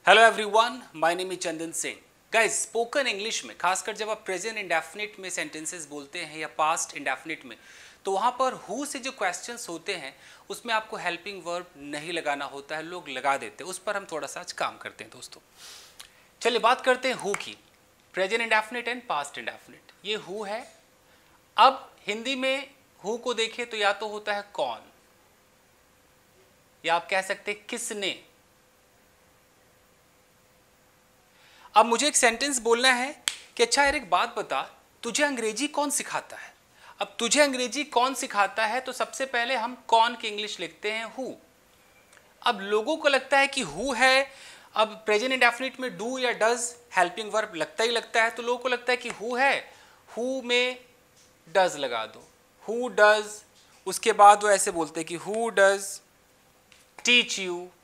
Hello everyone, my name is Chandan Singh. Guys, spoken English में खासकर जब आप प्रेजेंट इंडेफिनिट में सेंटेंसेस बोलते हैं या पास्ट इंडेफिनिट में, तो वहाँ पर हु से जो क्वेश्चंस होते हैं उसमें आपको हेल्पिंग वर्ब नहीं लगाना होता है, लोग लगा देते हैं। उस पर हम थोड़ा सा आज काम करते हैं दोस्तों। चलिए बात करते हैं हु की। Present indefinite and past indefinite, ये हु है। अब हिंदी में हु को देखें तो या तो होता है कौन, या आप कह सकते हैं किसने। अब मुझे एक सेंटेंस बोलना है कि अच्छा यार एक बात बता, तुझे अंग्रेजी कौन सिखाता है। अब तुझे अंग्रेजी कौन सिखाता है, तो सबसे पहले हम कौन की इंग्लिश लिखते हैं हु। अब लोगों को लगता है कि हु है, अब प्रेजेंट इंडेफिनिट में डू या डज हेल्पिंग वर्ब लगता ही लगता है, तो लोगों को लगता है कि हु है, हु में डज लगा दो, हु डज। उसके बाद वो ऐसे बोलते हैं कि who does teach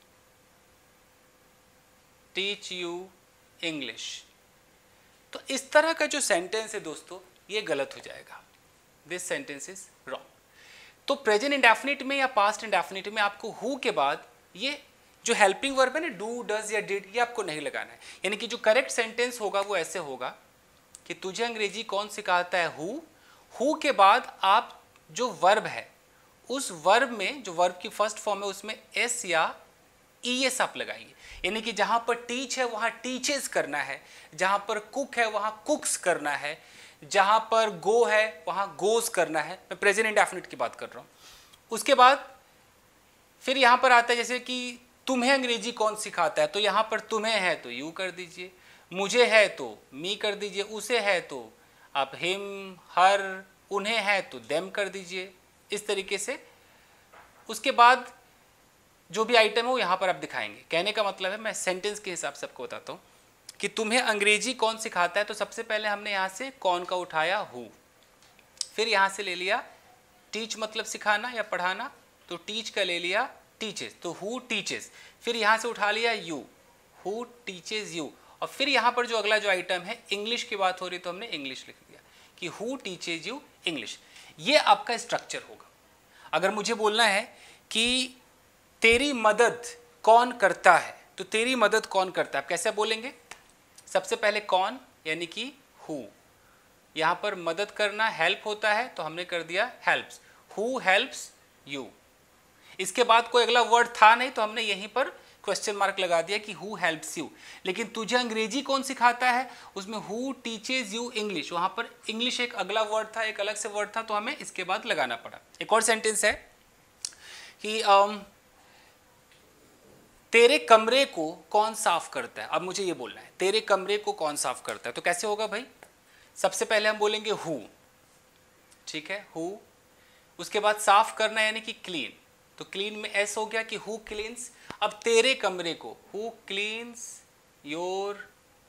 you English. तो इस तरह का जो सेंटेंस है दोस्तों, ये गलत हो जाएगा। This sentence is wrong. तो प्रेजेंट इंडेफिनिट में या पास्ट इंडेफिनिट में आपको हु के बाद ये जो हेल्पिंग वर्ब है ना, डू डज या डिड, ये आपको नहीं लगाना है। यानी कि जो करेक्ट सेंटेंस होगा वो ऐसे होगा कि तुझे अंग्रेजी कौन सिखाता है हु के बाद आप जो वर्ब है उस वर्ब में, जो वर्ब की फर्स्ट फॉर्म है उसमें एस या ईएस आप लगाएंगे। यानी कि जहां पर टीच है वहां टीचेस करना है, जहां पर कुक है वहां कुक्स करना है, जहां पर गो है वहां गोज करना है। मैं प्रेजेंट इंडेफिनिट की बात कर रहा हूं। उसके बाद फिर यहां पर आता है जैसे कि तुम्हें अंग्रेजी कौन सिखाता है, तो यहां पर तुम्हें है तो यू कर दीजिए, मुझे है तो मी कर दीजिए, उसे है तो आप हिम हर, उन्हें है तो देम कर दीजिए, इस तरीके से। उसके बाद जो भी आइटम है वो यहाँ पर आप दिखाएंगे। कहने का मतलब है, मैं सेंटेंस के हिसाब से आपको बताता हूँ कि तुम्हें अंग्रेजी कौन सिखाता है, तो सबसे पहले हमने यहाँ से कौन का उठाया हु, फिर यहाँ से ले लिया टीच मतलब सिखाना या पढ़ाना, तो टीच का ले लिया टीचेस, तो हु टीचेस। फिर यहाँ से उठा लिया यू, हु टीचेस यू। और फिर यहाँ पर जो अगला जो आइटम है, इंग्लिश की बात हो रही तो हमने इंग्लिश लिख दिया कि हु टीचेज यू इंग्लिश। ये आपका स्ट्रक्चर होगा। अगर मुझे बोलना है कि तेरी मदद कौन करता है, तो तेरी मदद कौन करता है आप कैसे बोलेंगे? सबसे पहले कौन यानी कि हु, यहां पर मदद करना हेल्प होता है तो हमने कर दिया हेल्प्स, हु हेल्प्स यू। इसके बाद कोई अगला वर्ड था नहीं तो हमने यहीं पर क्वेश्चन मार्क लगा दिया कि हु हेल्प्स यू। लेकिन तुझे अंग्रेजी कौन सिखाता है, उसमें हु टीचेज यू इंग्लिश, वहां पर इंग्लिश एक अगला वर्ड था, एक अलग से वर्ड था, तो हमें इसके बाद लगाना पड़ा। एक और सेंटेंस है कि तेरे कमरे को कौन साफ करता है। अब मुझे ये बोलना है तेरे कमरे को कौन साफ करता है, तो कैसे होगा भाई? सबसे पहले हम बोलेंगे हु, ठीक है, हु। उसके बाद साफ करना यानी कि क्लीन, तो क्लीन में एस हो गया कि हु क्लीन्स। अब तेरे कमरे को, हु क्लीन्स योर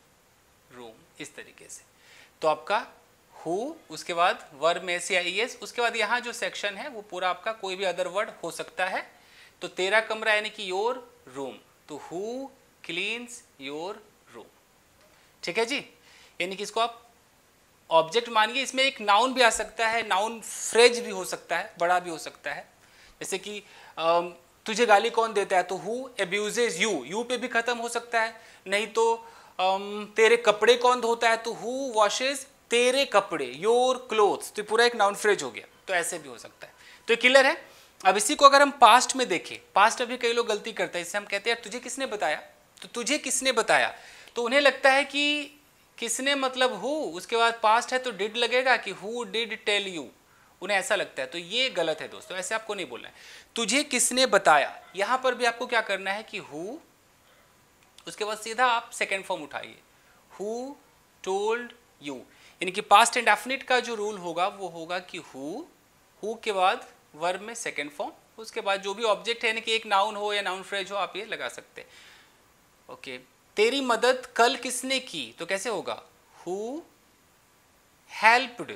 रूम, इस तरीके से। तो आपका हु, उसके बाद वर्ब में एस या ईएस, उसके बाद यहाँ जो सेक्शन है वो पूरा आपका कोई भी अदर वर्ड हो सकता है। तो तेरा कमरा यानी कि योर रूम, तो हु क्लीन्स योर रूम, ठीक है जी। यानी कि इसको आप ऑब्जेक्ट मानिए, इसमें एक नाउन भी आ सकता है, नाउन फ्रेज भी हो सकता है, बड़ा भी हो सकता है। जैसे कि तुझे गाली कौन देता है, तो हु अब्यूजेज यू, यू पे भी खत्म हो सकता है। नहीं तो तेरे कपड़े कौन धोता है, तो हु वॉशेज तेरे कपड़े, योर क्लोथ्स, तो पूरा एक नाउन फ्रेज हो गया। तो ऐसे भी हो सकता है। तो क्लियर है। अब इसी को अगर हम पास्ट में देखें, पास्ट अभी कई लोग गलती करते हैं, इससे हम कहते हैं यार तुझे किसने बताया, तो तुझे किसने बताया, तो उन्हें लगता है कि किसने मतलब हु, उसके बाद पास्ट है तो डिड लगेगा कि हु डिड टेल यू, उन्हें ऐसा लगता है। तो ये गलत है दोस्तों, ऐसे आपको नहीं बोलना है। तुझे किसने बताया, यहां पर भी आपको क्या करना है कि हु, उसके बाद सीधा आप सेकेंड फॉर्म उठाइए, हु टोल्ड यू। यानी कि पास्ट इंडेफिनिट का जो रूल होगा वो होगा कि हु के बाद वर्ब में सेकेंड फॉर्म, उसके बाद जो भी ऑब्जेक्ट है, यानी कि एक नाउन हो या नाउन फ्रेज हो, आप ये लगा सकते हैं। ओके, तेरी मदद कल किसने की, तो कैसे होगा? Who helped,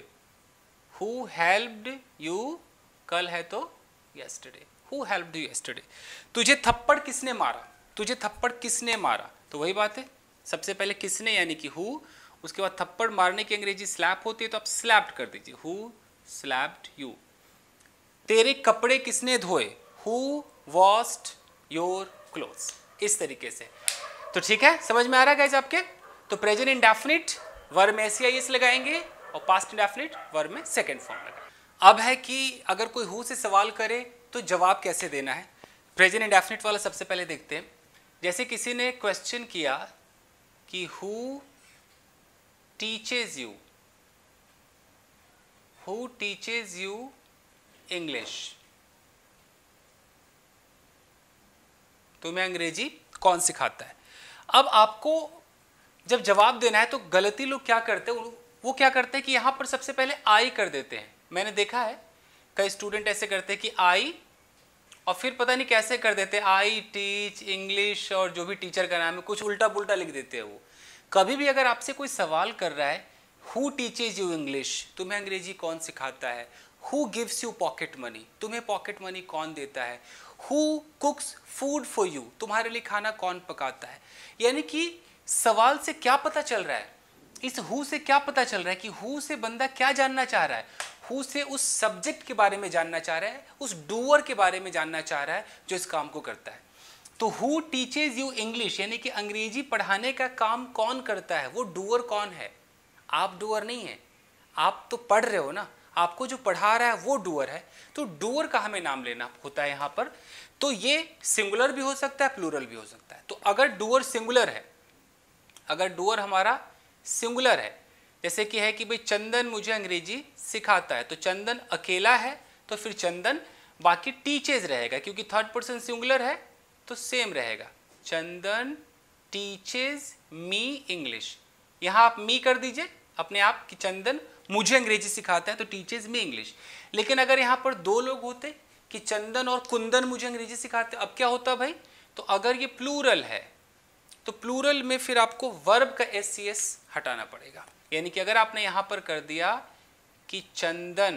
who helped you, कल है तो yesterday, who helped you yesterday. तुझे थप्पड़ किसने मारा, तुझे थप्पड़ किसने मारा, तो वही बात है, सबसे पहले किसने यानी कि हु, उसके बाद थप्पड़ मारने की अंग्रेजी स्लैप होती है तो आप स्लैप्ड कर दीजिए, हु स्लैप्ड यू। तेरे कपड़े किसने धोए, हु वॉश्ड योर क्लोथ्स, इस तरीके से। तो ठीक है, समझ में आ रहा है गाइस आपके? तो प्रेजेंट इंडेफिनिट वर्ब में एस लगाएंगे और पास्ट इंडेफिनिट वर्ब में सेकंड फॉर्म लगाएंगे। अब है कि अगर कोई हु से सवाल करे तो जवाब कैसे देना है। प्रेजेंट इंडेफिनिट वाला सबसे पहले देखते हैं। जैसे किसी ने क्वेश्चन किया कि who teaches you, who teaches you English, तुम्हें अंग्रेजी कौन सिखाता है। अब आपको जब जवाब देना है तो गलती लोग क्या करते हैं, वो क्या करते हैं कि यहां पर सबसे पहले आई कर देते हैं। मैंने देखा है कई स्टूडेंट ऐसे करते हैं कि आई और फिर पता नहीं कैसे कर देते हैं आई टीच इंग्लिश, और जो भी टीचर का नाम है कुछ उल्टा पुल्टा लिख देते हैं वो। कभी भी अगर आपसे कोई सवाल कर रहा है हु टीचेज यू इंग्लिश, तुम्हें अंग्रेजी कौन सिखाता है, who gives you pocket money, तुम्हें पॉकेट मनी कौन देता है, who cooks food for you, तुम्हारे लिए खाना कौन पकाता है, यानी कि सवाल से क्या पता चल रहा है, इस हु से क्या पता चल रहा है कि हु से बंदा क्या जानना चाह रहा है, हु से उस सब्जेक्ट के बारे में जानना चाह रहा है, उस डूअर के बारे में जानना चाह रहा है जो इस काम को करता है। तो हु टीचेज यू इंग्लिश यानी कि अंग्रेजी पढ़ाने का काम कौन करता है, वो डूअर कौन है। आप डूअर नहीं है, आप तो पढ़ रहे हो ना, आपको जो पढ़ा रहा है वो डूअर है। तो डूअर का हमें नाम लेना होता है यहाँ पर। तो ये सिंगुलर भी हो सकता है, प्लूरल भी हो सकता है। तो अगर डूअर सिंगुलर है, अगर डूअर हमारा सिंगुलर है, जैसे कि है कि भाई चंदन मुझे अंग्रेजी सिखाता है, तो चंदन अकेला है तो फिर चंदन, बाकी टीचेज रहेगा क्योंकि थर्ड पर्सन सिंगुलर है तो सेम रहेगा, चंदन टीचेज मी इंग्लिश। यहाँ आप मी कर दीजिए अपने आप कि चंदन मुझे अंग्रेजी सिखाता है तो टीचेज मी इंग्लिश। लेकिन अगर यहाँ पर दो लोग होते कि चंदन और कुंदन मुझे अंग्रेजी सिखाते, अब क्या होता भाई, तो अगर ये प्लूरल है तो प्लूरल में फिर आपको वर्ब का एस हटाना पड़ेगा। यानी कि अगर आपने यहाँ पर कर दिया कि चंदन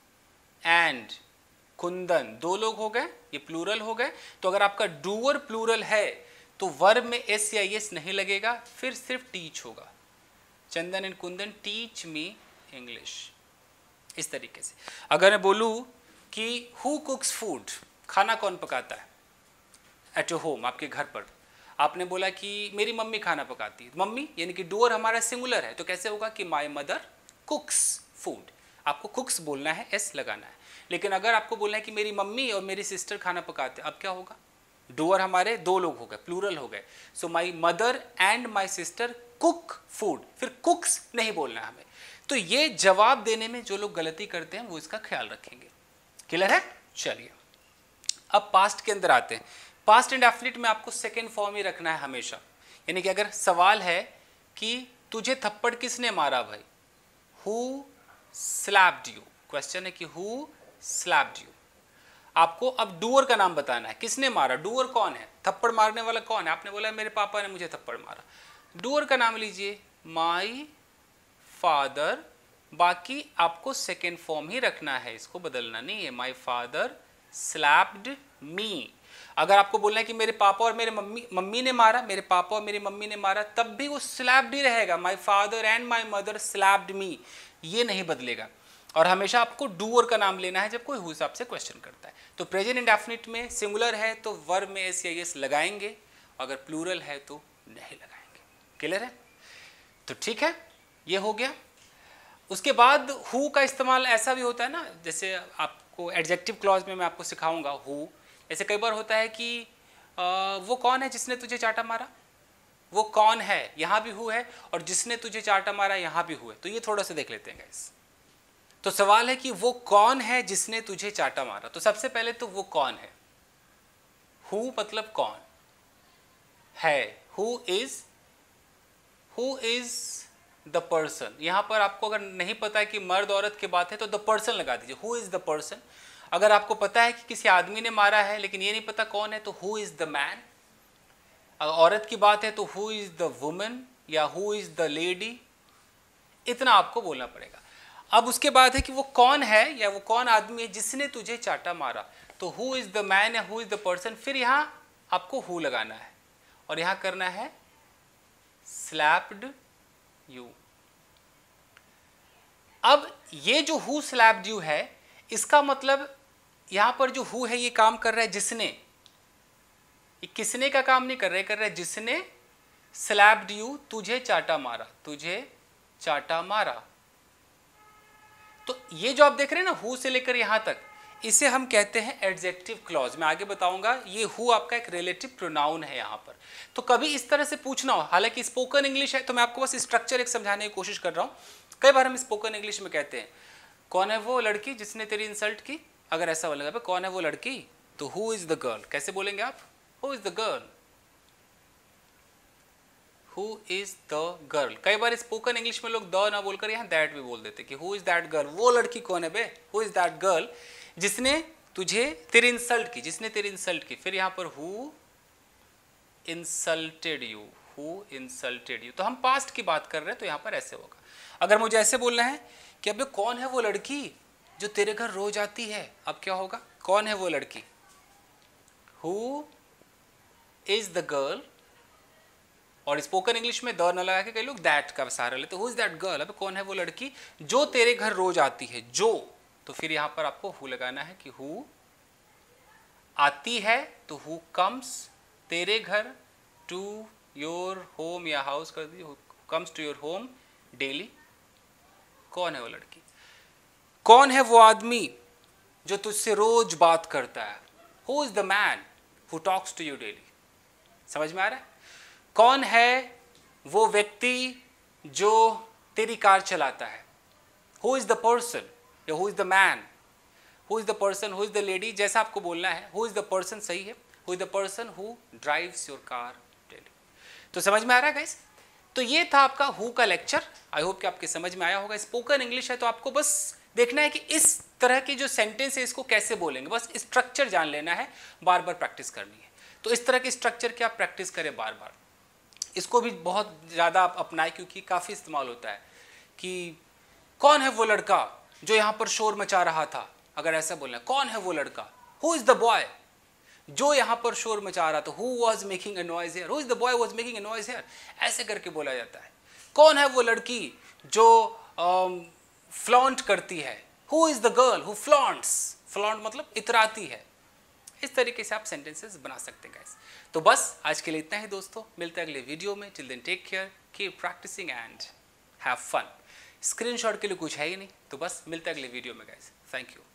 एंड कुंदन दो लोग हो गए, ये प्लूरल हो गए, तो अगर आपका डूअर प्लूरल है तो वर्ब में एस या एस नहीं लगेगा, फिर सिर्फ टीच होगा, Chandan and Kundan teach me English. इस तरीके से अगर मैं बोलूँ कि हु कुक्स फूड, खाना कौन पकाता है एट योर होम, आपके घर पर, आपने बोला कि मेरी मम्मी खाना पकाती है, मम्मी यानी कि डूअर हमारा सिंगुलर है तो कैसे होगा कि माय मदर कुक्स फूड, आपको कुक्स बोलना है, एस लगाना है। लेकिन अगर आपको बोलना है कि मेरी मम्मी और मेरी सिस्टर खाना पकाते, अब क्या होगा, डूअर हमारे दो लोग हो गए, प्लूरल हो गए, so my mother and my sister cook food, फिर कुक्स नहीं बोलना है हमें। तो ये जवाब देने में जो लोग गलती करते हैं वो इसका ख्याल रखेंगे। क्लियर है? चलिए अब पास्ट के अंदर आते हैं। पास्ट इंडेफिनिट में आपको सेकेंड फॉर्म ही रखना है हमेशा। यानी कि अगर सवाल है कि तुझे थप्पड़ किसने मारा भाई, हु स्लैप्ड यू, क्वेश्चन है कि हु स्लैप्ड यू। आपको अब डूअर का नाम बताना है, किसने मारा, डूअर कौन है, थप्पड़ मारने वाला कौन है। आपने बोला मेरे पापा ने मुझे थप्पड़ मारा, डूअर का नाम लीजिए माई फादर, बाकी आपको सेकेंड फॉर्म ही रखना है, इसको बदलना नहीं है, माई फादर स्लैप्ड मी। अगर आपको बोलना है कि मेरे पापा और मेरे मम्मी ने मारा, मेरे पापा और मेरी मम्मी ने मारा, तब भी वो स्लैप्ड ही रहेगा, my father and my mother slapped me, ये नहीं बदलेगा। और हमेशा आपको डूअर का नाम लेना है जब कोई हु से आपसे क्वेश्चन करता है। तो प्रेजेंट इंडेफिनिट में सिंगुलर है तो वर्ब में एस या एस लगाएंगे, अगर प्लूरल है तो नहीं लगाएंगे। क्लियर है? तो ठीक है, ये हो गया। उसके बाद हु का इस्तेमाल ऐसा भी होता है ना, जैसे आपको एडजेक्टिव क्लॉज में मैं आपको सिखाऊंगा हु। ऐसे कई बार होता है कि वो कौन है जिसने तुझे चाटा मारा, वो कौन है, यहाँ भी हु है, और जिसने तुझे चाटा मारा यहाँ भी हु है। तो ये थोड़ा सा देख लेते हैं गाइस। तो सवाल है कि वो कौन है जिसने तुझे चाटा मारा। तो सबसे पहले तो वो कौन है, हु मतलब कौन है, हु इज द पर्सन। यहां पर आपको अगर नहीं पता है कि मर्द औरत की बात है तो द पर्सन लगा दीजिए, हु इज द पर्सन। अगर आपको पता है कि किसी आदमी ने मारा है लेकिन ये नहीं पता कौन है तो हु इज द मैन। अगर औरत की बात है तो हु इज द वुमन या हु इज द लेडी, इतना आपको बोलना पड़ेगा। अब उसके बाद है कि वो कौन है या वो कौन आदमी है जिसने तुझे चाटा मारा, तो हु इज द मैन या हु इज द पर्सन, फिर यहां आपको हु लगाना है और यहां करना है स्लैप्ड यू। अब ये जो हु स्लैप्ड यू है, इसका मतलब यहां पर जो हु है ये काम कर रहा है जिसने, ये किसने का काम नहीं कर रहा है जिसने स्लैप्ड यू, तुझे चाटा मारा, तुझे चाटा मारा। तो ये जो आप देख रहे हैं ना हु से लेकर यहां तक, इसे हम कहते हैं एडजेक्टिव क्लॉज। मैं आगे बताऊंगा ये हु आपका एक रिलेटिव प्रोनाउन है यहां पर। तो कभी इस तरह से पूछना हो, हालांकि स्पोकन इंग्लिश है तो मैं आपको बस स्ट्रक्चर एक समझाने की कोशिश कर रहा हूं। कई बार हम स्पोकन इंग्लिश में कहते हैं कौन है वो लड़की जिसने तेरी इंसल्ट की, अगर ऐसा बोलेगा कौन है वो लड़की, तो हु इज द गर्ल, कैसे बोलेंगे आप, who is the girl, who is the girl. कई बार स्पोकन इंग्लिश में लोग द ना बोलकर यहाँ दैट भी बोल देते कि हु इज दैट गर्ल, वो लड़की कौन है बे, हु इज दैट गर्ल जिसने तुझे तेरी इंसल्ट की, जिसने तेरी इंसल्ट की। फिर यहाँ पर who insulted you, who insulted you. तो हम पास्ट की बात कर रहे हैं तो यहाँ पर ऐसे होगा। अगर मुझे ऐसे बोलना है कि अबे कौन है वो लड़की जो तेरे घर रोज आती है, अब क्या होगा, कौन है वो लड़की, हु इज द गर्ल, और स्पोकन इंग्लिश में द न लगा के कई लोग दैट का सहारा लेते, हु इज दैट गर्ल, अब कौन है वो लड़की जो तेरे घर रोज आती है, जो, तो फिर यहां पर आपको हु लगाना है कि हु आती है तो हु कम्स तेरे घर, टू योर होम या हाउस कर दी, comes to your home daily, कौन है वो लड़की, कौन है वो आदमी जो तुझसे रोज बात करता है, who is the man who talks to you daily. समझ में आ रहा है, कौन है वो व्यक्ति जो तेरी कार चलाता है, हु इज द पर्सन या who is the man, who is the person, who is the lady, जैसा आपको बोलना है, हु इज द पर्सन सही है, who is the person who drives your car daily. तो समझ में आ रहा है गाइस, तो ये था आपका हु का लेक्चर। आई होप कि आपके समझ में आया होगा। स्पोकन इंग्लिश है तो आपको बस देखना है कि इस तरह की जो सेंटेंस है इसको कैसे बोलेंगे, बस स्ट्रक्चर जान लेना है, बार बार प्रैक्टिस करनी है। तो इस तरह के स्ट्रक्चर की आप प्रैक्टिस करें बार बार, इसको भी बहुत ज़्यादा आप अपनाएं क्योंकि काफ़ी इस्तेमाल होता है कि कौन है वो लड़का जो यहाँ पर शोर मचा रहा था, अगर ऐसा बोलना है कौन है वो लड़का, हु इज़ द बॉय जो यहाँ पर शोर मचा रहा था, who was making a noise here, who is the boy was making a noise here, ऐसे करके बोला जाता है। कौन है वो लड़की जो फ्लॉन्ट करती है, who is the girl who flaunts, flaunt मतलब इतराती है। इस तरीके से आप सेंटेंसेस बना सकते हैं गाइस। तो बस आज के लिए इतना ही दोस्तों, मिलते हैं अगले वीडियो में। Till then take care, keep practising and have fun. Screenshot के लिए कुछ है ही नहीं, तो बस मिलते हैं अगले वीडियो में गाइस। Thank you.